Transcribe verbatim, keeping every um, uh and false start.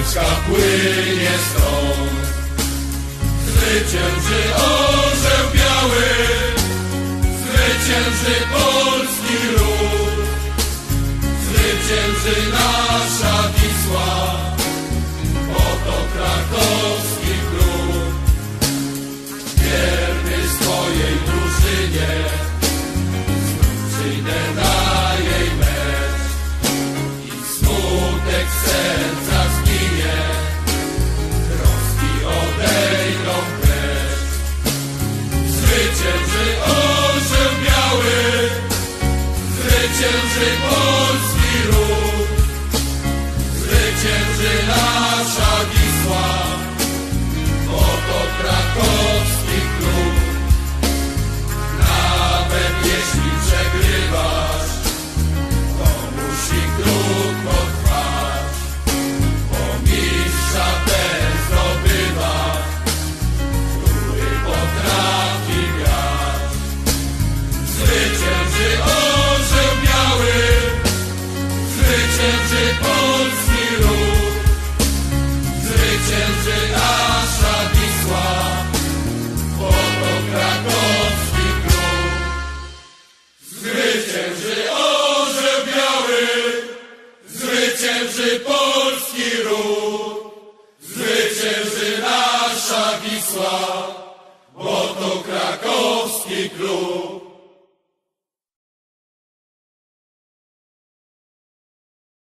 Gdańska płynie stąd. Zwycięży orzeł biały, zwycięży polski ród, zwycięży nasza Wisła, oto krakowski klub. Wierny swojej drużynie, znów przyjdę na jej mecz i smutek serca zginie, troski odejdą precz. Zwycięży orzeł biały, zwycięży polski ród, zwycięży nasza Wisła, oto krakowski klub. Nawet jeśli przegrywasz, to musi krótko trwać, bo mistrza ten zdobywa, który potrafi grać. Zwycięży orzeł biały, zwycięży polski ród, zwycięży nasza Wisła, oto krakowski klub. Zwycięży orzeł biały, zwycięży polski ród, zwycięży nasza Wisła, bo to krakowski klub.